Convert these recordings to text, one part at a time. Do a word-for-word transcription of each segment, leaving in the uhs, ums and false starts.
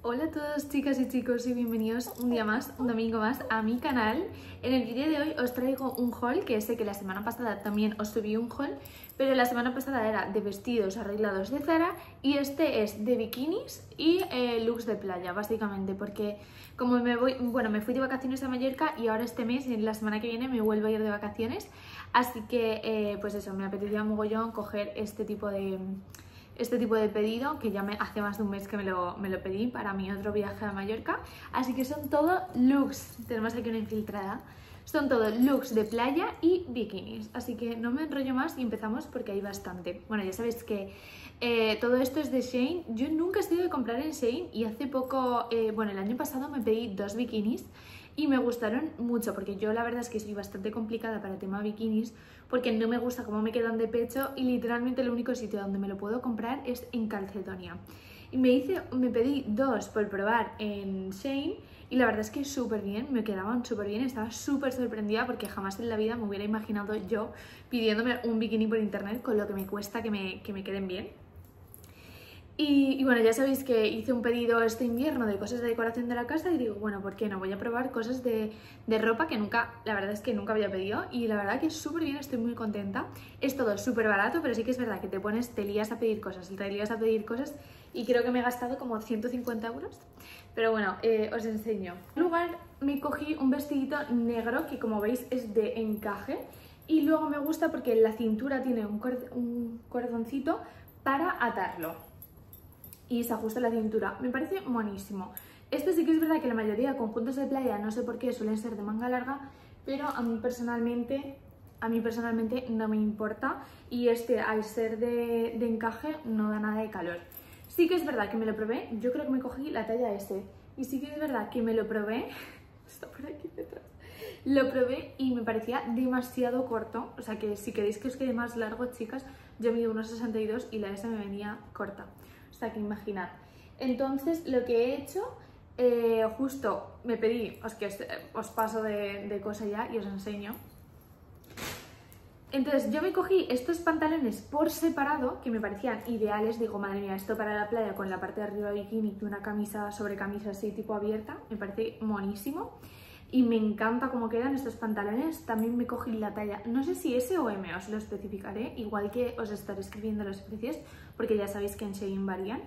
Hola a todos, chicas y chicos, y bienvenidos un día más, un domingo más a mi canal. En el vídeo de hoy os traigo un haul, que sé que la semana pasada también os subí un haul, pero la semana pasada era de vestidos arreglados de Zara y este es de bikinis y eh, looks de playa, básicamente, porque como me voy, bueno, me fui de vacaciones a Mallorca y ahora este mes y la semana que viene me vuelvo a ir de vacaciones, así que eh, pues eso, me apetecía mogollón coger este tipo de... este tipo de pedido, que ya me, hace más de un mes que me lo, me lo pedí para mi otro viaje a Mallorca. Así que son todo looks, tenemos aquí una infiltrada, son todo looks de playa y bikinis. Así que no me enrollo más y empezamos porque hay bastante. Bueno, ya sabéis que eh, todo esto es de Shein. Yo nunca he sido de comprar en Shein y hace poco, eh, bueno, el año pasado me pedí dos bikinis y me gustaron mucho, porque yo la verdad es que soy bastante complicada para el tema bikinis, porque no me gusta cómo me quedan de pecho y literalmente el único sitio donde me lo puedo comprar es en Calcetonia. Y me hice, me pedí dos por probar en Shein y la verdad es que súper bien, me quedaban súper bien, estaba súper sorprendida porque jamás en la vida me hubiera imaginado yo pidiéndome un bikini por internet con lo que me cuesta que me, que me queden bien. Y, y bueno, ya sabéis que hice un pedido este invierno de cosas de decoración de la casa y digo, bueno, ¿por qué no? Voy a probar cosas de, de ropa que nunca, la verdad es que nunca había pedido y la verdad que súper bien, estoy muy contenta. Es todo súper barato, pero sí que es verdad que te pones, te lías a pedir cosas, te lías a pedir cosas y creo que me he gastado como ciento cincuenta euros. Pero bueno, eh, os enseño. En lugar me cogí un vestidito negro que como veis es de encaje y luego me gusta porque en la cintura tiene un, cord un cordoncito para atarlo y se ajusta la cintura. Me parece buenísimo. Este sí que es verdad que la mayoría de conjuntos de playa, no sé por qué, suelen ser de manga larga, pero a mí personalmente, a mí personalmente no me importa y este, al ser de, de encaje, no da nada de calor. Sí que es verdad que me lo probé, yo creo que me cogí la talla S y sí que es verdad que me lo probé, está por aquí detrás, lo probé y me parecía demasiado corto, o sea que si queréis que os quede más largo, chicas, yo mido uno sesenta y dos y la S me venía corta. O sea que imaginad. Entonces lo que he hecho, eh, justo me pedí, os, que os, os paso de, de cosa ya y os enseño. Entonces yo me cogí estos pantalones por separado que me parecían ideales. Digo, madre mía, esto para la playa con la parte de arriba bikini y una camisa sobre camisa así tipo abierta, me parece monísimo. Y me encanta cómo quedan estos pantalones. También me cogí la talla, no sé si S o M, os lo especificaré, igual que os estaré escribiendo los precios, porque ya sabéis que en Shein varían.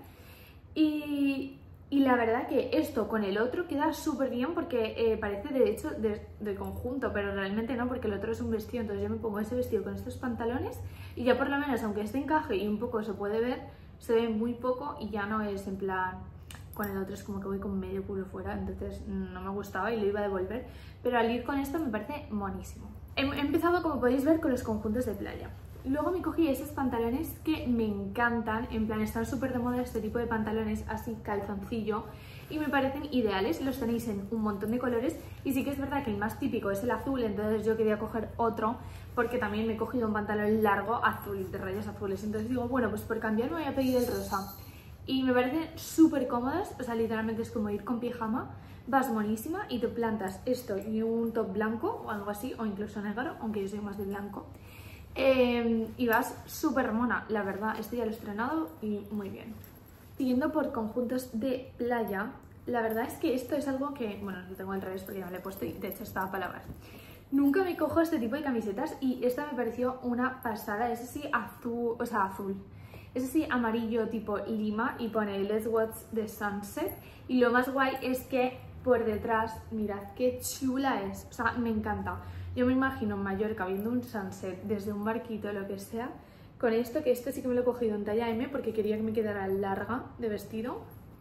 Y, y la verdad que esto con el otro queda súper bien porque eh, parece de hecho de, de conjunto, pero realmente no, porque el otro es un vestido. Entonces yo me pongo ese vestido con estos pantalones y ya por lo menos, aunque este encaje y un poco se puede ver, se ve muy poco y ya no es en plan... Con el otro es como que voy con medio culo fuera, entonces no me gustaba y lo iba a devolver. Pero al ir con esto me parece monísimo. He empezado, como podéis ver, con los conjuntos de playa. Luego me cogí esos pantalones que me encantan, en plan están súper de moda este tipo de pantalones así calzoncillo y me parecen ideales. Los tenéis en un montón de colores y sí que es verdad que el más típico es el azul, entonces yo quería coger otro porque también me he cogido un pantalón largo azul, de rayas azules. Entonces digo, bueno, pues por cambiar me voy a pedir el rosa. Y me parecen súper cómodas, o sea, literalmente es como ir con pijama, vas monísima y te plantas esto y un top blanco o algo así, o incluso negro, aunque yo soy más de blanco, eh, y vas súper mona, la verdad. Este ya lo he estrenado y muy bien. Siguiendo por conjuntos de playa, la verdad es que esto es algo que, bueno, lo tengo al revés porque ya me lo he puesto y de hecho estaba para lavar. Nunca me cojo este tipo de camisetas y esta me pareció una pasada, es así azul, o sea, azul. Es así amarillo tipo lima y pone Let's Watch the Sunset y lo más guay es que por detrás, mirad qué chula es, o sea, me encanta. Yo me imagino en Mallorca viendo un sunset desde un barquito o lo que sea con esto, que este sí que me lo he cogido en talla M porque quería que me quedara larga de vestido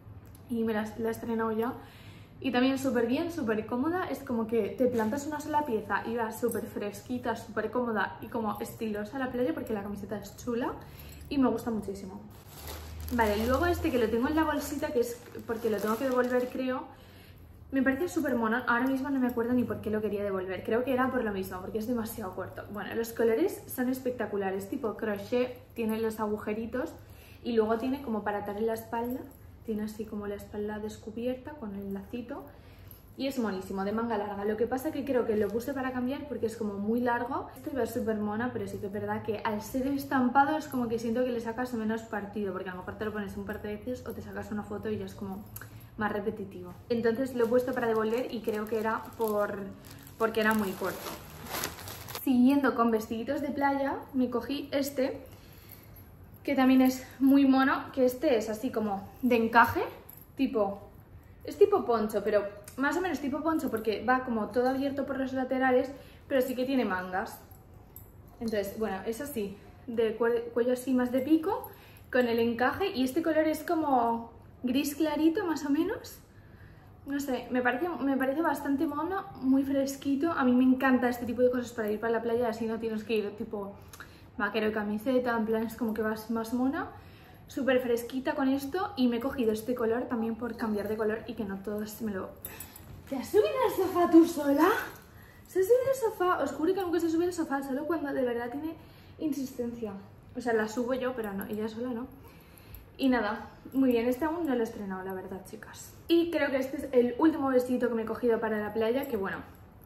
y me la, la he estrenado ya. Y también súper bien, súper cómoda, es como que te plantas una sola pieza y vas súper fresquita, súper cómoda y como estilosa a la playa porque la camiseta es chula. Y me gusta muchísimo. Vale, luego este que lo tengo en la bolsita, que es porque lo tengo que devolver, creo, me parece súper mono. Ahora mismo no me acuerdo ni por qué lo quería devolver. Creo que era por lo mismo, porque es demasiado corto. Bueno, los colores son espectaculares, tipo crochet, tiene los agujeritos y luego tiene como para atar en la espalda. Tiene así como la espalda descubierta con el lacito. Y es monísimo, de manga larga. Lo que pasa que creo que lo puse para cambiar porque es como muy largo. Este va súper mona, pero sí que es verdad que al ser estampado es como que siento que le sacas menos partido, porque a lo mejor te lo pones un par de veces o te sacas una foto y ya es como más repetitivo. Entonces lo he puesto para devolver y creo que era por porque era muy corto. Siguiendo con vestiditos de playa, me cogí este, que también es muy mono, que este es así como de encaje, tipo, es tipo poncho, pero más o menos tipo poncho porque va como todo abierto por los laterales, pero sí que tiene mangas. Entonces, bueno, es así, de cuello así más de pico, con el encaje, y este color es como gris clarito más o menos. No sé, me parece, me parece bastante mono, muy fresquito. A mí me encanta este tipo de cosas para ir para la playa, así no tienes que ir tipo vaquero y camiseta, en plan es como que vas más mona. Súper fresquita con esto, y me he cogido este color también por cambiar de color y que no todos me lo... ¿Te has subido al sofá tú sola? ¿Se ha subido al sofá? Os juro que nunca se sube al sofá, solo cuando de verdad tiene insistencia. O sea, la subo yo, pero no, ella sola no. Y nada, muy bien, este aún no lo he estrenado, la verdad, chicas. Y creo que este es el último vestido que me he cogido para la playa, que bueno,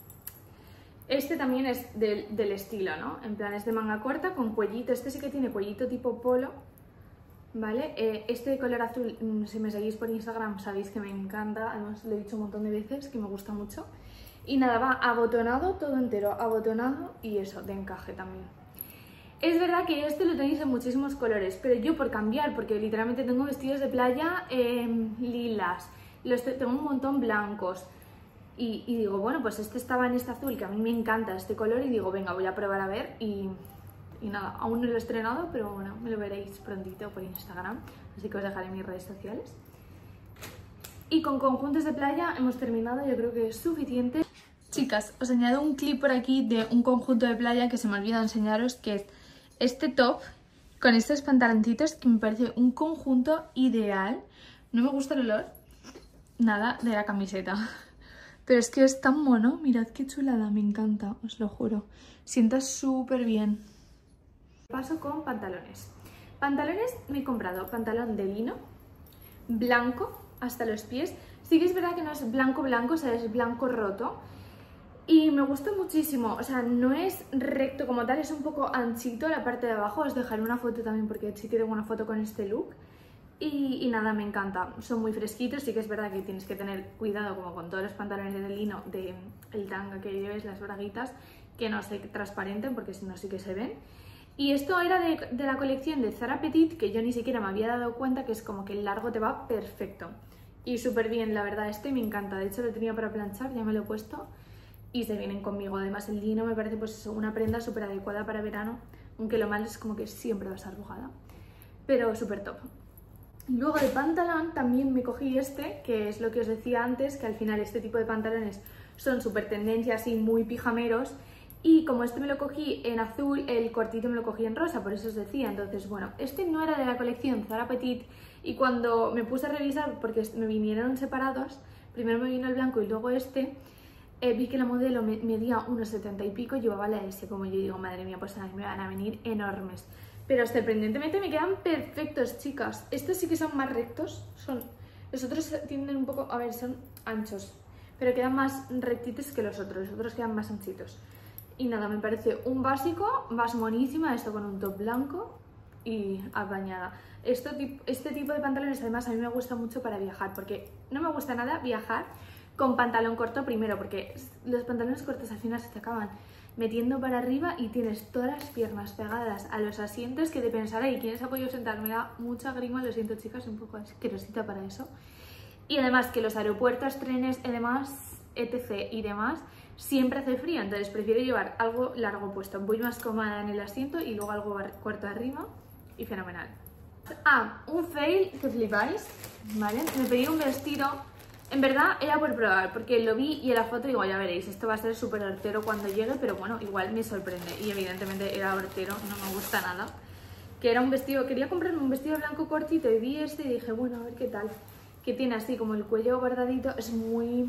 este también es del, del estilo, ¿no? En plan, es de manga corta con cuellito, este sí que tiene cuellito tipo polo, ¿vale? Eh, este de color azul, si me seguís por Instagram sabéis que me encanta, además lo he dicho un montón de veces, que me gusta mucho. Y nada, va abotonado, todo entero, abotonado, y eso, de encaje también. Es verdad que este lo tenéis en muchísimos colores, pero yo por cambiar, porque literalmente tengo vestidos de playa eh, lilas, los tengo un montón blancos, y, y digo, bueno, pues este estaba en este azul, que a mí me encanta este color, y digo, venga, voy a probar a ver, y, y nada, aún no lo he estrenado, pero bueno, me lo veréis prontito por Instagram, así que os dejaré mis redes sociales. Y con conjuntos de playa hemos terminado, yo creo que es suficiente. Chicas, os añado un clip por aquí de un conjunto de playa que se me olvidó enseñaros, que es este top con estos pantaloncitos, que me parece un conjunto ideal. No me gusta el olor, nada, de la camiseta, pero es que es tan mono, mirad qué chulada, me encanta, os lo juro. Sienta súper bien. Paso con pantalones. Pantalones me he comprado pantalón de lino, blanco hasta los pies. Sí que es verdad que no es blanco blanco, o sea, es blanco roto. Y me gusta muchísimo, o sea, no es recto como tal, es un poco anchito la parte de abajo. Os dejaré una foto también porque sí que tengo una foto con este look. Y, y nada, me encanta, son muy fresquitos. Sí que es verdad que tienes que tener cuidado, como con todos los pantalones de lino, de el tanga que lleves, las braguitas, que no se transparenten porque si no sí que se ven. Y esto era de, de la colección de Zara Petit, que yo ni siquiera me había dado cuenta, que es como que el largo te va perfecto. Y súper bien, la verdad, este me encanta. De hecho lo tenía para planchar, ya me lo he puesto. Y se vienen conmigo. Además el lino me parece pues una prenda súper adecuada para verano, aunque lo malo es como que siempre vas arrugada, pero súper top. Luego de pantalón también me cogí este, que es lo que os decía antes, que al final este tipo de pantalones son súper tendencias y muy pijameros, y como este me lo cogí en azul, el cortito me lo cogí en rosa, por eso os decía. Entonces bueno, este no era de la colección Zara Petit, y cuando me puse a revisar, porque me vinieron separados, primero me vino el blanco y luego este, Eh, vi que la modelo me, medía unos setenta y pico, llevaba la S, como yo digo, madre mía, pues a mí me van a venir enormes. Pero sorprendentemente me quedan perfectos, chicas. Estos sí que son más rectos, son... Los otros tienden un poco, a ver, son anchos, pero quedan más rectitos que los otros, los otros quedan más anchitos. Y nada, me parece un básico, vas monísima, esto con un top blanco y apañada. Esto, este tipo de pantalones además a mí me gusta mucho para viajar, porque no me gusta nada viajar con pantalón corto primero, porque los pantalones cortos al final se te acaban metiendo para arriba y tienes todas las piernas pegadas a los asientos que te pensaré, ¿y quién se ha podido sentar? Me da mucha grima, lo siento chicas, un poco asquerosita para eso. Y además que los aeropuertos, trenes, además, etcétera y demás, siempre hace frío, entonces prefiero llevar algo largo puesto, voy más cómoda en el asiento y luego algo corto arriba y fenomenal. Ah, un fail que flipáis, ¿vale? Me pedí un vestido. En verdad era por probar, porque lo vi y en la foto digo, ya veréis, esto va a ser súper hortero cuando llegue, pero bueno, igual me sorprende. Y evidentemente era hortero, no me gusta nada. Que era un vestido, quería comprarme un vestido blanco cortito y vi este y dije, bueno, a ver qué tal. Que tiene así como el cuello bordadito, es muy,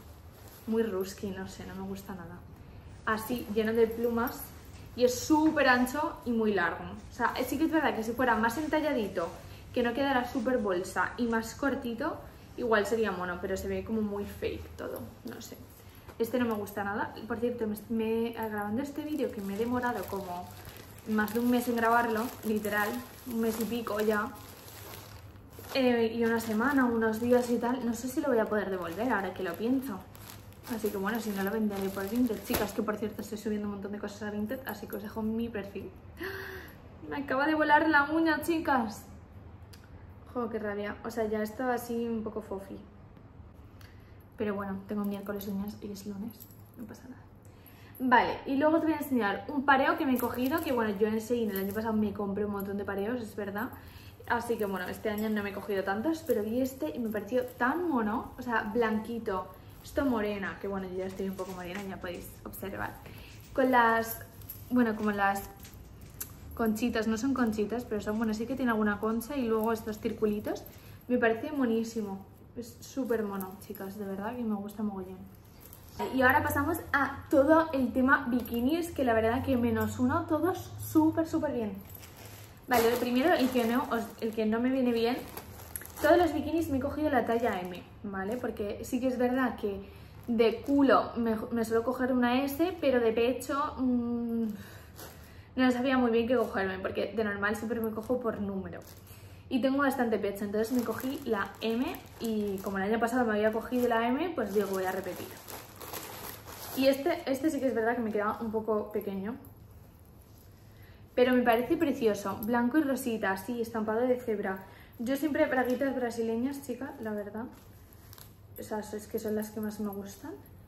muy rusky, no sé, no me gusta nada. Así, lleno de plumas, y es súper ancho y muy largo. O sea, sí que es verdad que si fuera más entalladito, que no quedara súper bolsa y más cortito, igual sería mono, pero se ve como muy fake todo, no sé. Este no me gusta nada. Por cierto, me, me grabando este vídeo que me he demorado como más de un mes en grabarlo, literal, un mes y pico ya. eh, y una semana, unos días y tal, no sé si lo voy a poder devolver ahora que lo pienso. Así que bueno, si no lo venderé por Vinted. Chicas, que por cierto estoy subiendo un montón de cosas a Vinted, así que os dejo mi perfil. Me acaba de volar la uña, chicas. Joder, qué rabia. O sea, ya estaba así un poco fofi. Pero bueno, tengo miércoles uñas y es lunes, no pasa nada. Vale, y luego os voy a enseñar un pareo que me he cogido, que bueno, yo en Shein el año pasado me compré un montón de pareos, es verdad. Así que bueno, este año no me he cogido tantos, pero vi este y me pareció tan mono, o sea, blanquito. Esto morena, que bueno, yo ya estoy un poco morena, ya podéis observar. Con las, bueno, como las conchitas, no son conchitas, pero son, bueno, sí que tiene alguna concha y luego estos circulitos. Me parece monísimo, es súper mono, chicas, de verdad que me gusta mogollón. Y ahora pasamos a todo el tema bikinis, que la verdad que me nos uno todos súper, súper bien. Vale, lo primero, el que, no, el que no me viene bien, todos los bikinis me he cogido la talla eme, ¿vale? Porque sí que es verdad que de culo me, me suelo coger una ese, pero de pecho mmm, no sabía muy bien qué cogerme, porque de normal siempre me cojo por número. Y tengo bastante pecho, entonces me cogí la eme y como el año pasado me había cogido la eme, pues digo, voy a repetir. Y este, este sí que es verdad que me queda un poco pequeño, pero me parece precioso, blanco y rosita, así, estampado de cebra. Yo siempre braguitas brasileñas, chicas, la verdad. Esas es que son las que más me gustan.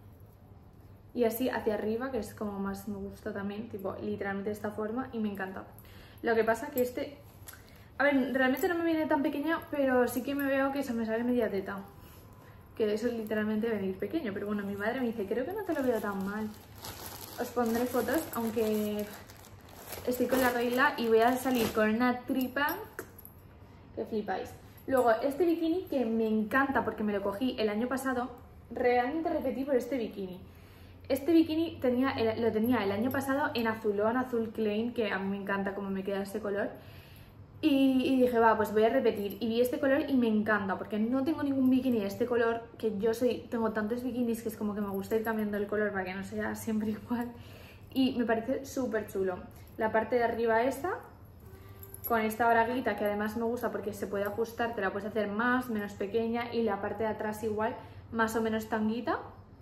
Y así hacia arriba, que es como más me gusta también, tipo literalmente de esta forma, y me encanta. Lo que pasa que este, a ver, realmente no me viene tan pequeño, pero sí que me veo que se me sale media teta. Que eso es literalmente venir pequeño, pero bueno, mi madre me dice, creo que no te lo veo tan mal. Os pondré fotos, aunque estoy con la regla y voy a salir con una tripa que flipáis. Luego, este bikini que me encanta porque me lo cogí el año pasado, realmente repetí por este bikini. Este bikini tenía, lo tenía el año pasado en azulón, azul Klein, que a mí me encanta cómo me queda este color. Y, y dije, va, pues voy a repetir. Y vi este color y me encanta, porque no tengo ningún bikini de este color, que yo soy, tengo tantos bikinis que es como que me gusta ir cambiando el color para que no sea siempre igual. Y me parece súper chulo. La parte de arriba esta, con esta braguita que además me gusta porque se puede ajustar, te la puedes hacer más, menos pequeña, y la parte de atrás igual, más o menos tanguita.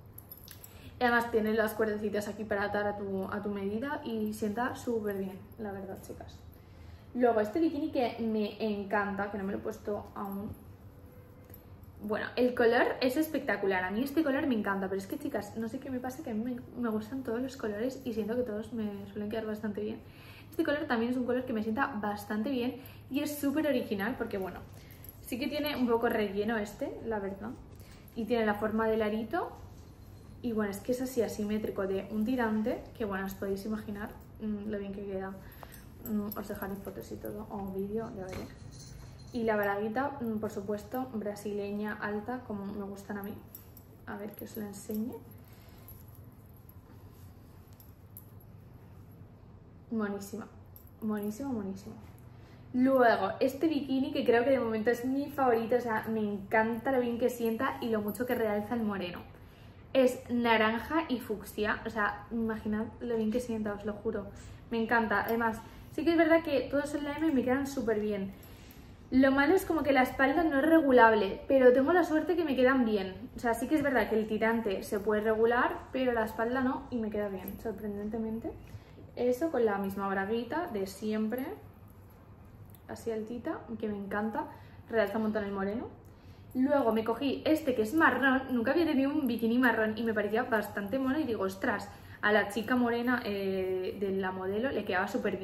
Y además tiene las cuerdecitas aquí para atar a tu, a tu medida y sienta súper bien, la verdad, chicas. Luego este bikini que me encanta, que no me lo he puesto aún. Bueno, el color es espectacular, a mí este color me encanta, pero es que, chicas, no sé qué me pasa, que a mí me, me gustan todos los colores y siento que todos me suelen quedar bastante bien. Este color también es un color que me sienta bastante bien y es súper original porque, bueno, sí que tiene un poco relleno este, la verdad, y tiene la forma del arito y, bueno, es que es así asimétrico de un tirante que, bueno, os podéis imaginar mmm, lo bien que queda. Mm, os dejaré fotos y todo, o un vídeo, ya veré. Y la braguita, mm, por supuesto, brasileña, alta, como me gustan a mí. A ver que os la enseñe. Monísima, monísimo, monísimo. Luego, este bikini que creo que de momento es mi favorito, o sea, me encanta lo bien que sienta y lo mucho que realza el moreno. Es naranja y fucsia, o sea, imaginad lo bien que sienta, os lo juro. Me encanta, además, sí que es verdad que todos en la eme me quedan súper bien. Lo malo es como que la espalda no es regulable, pero tengo la suerte que me quedan bien. O sea, sí que es verdad que el tirante se puede regular, pero la espalda no y me queda bien, sorprendentemente. Eso con la misma braguita de siempre, así altita, que me encanta, realza un montón el moreno. Luego me cogí este que es marrón, nunca había tenido un bikini marrón y me parecía bastante mono y digo, ostras, a la chica morena eh, de la modelo le quedaba súper bien.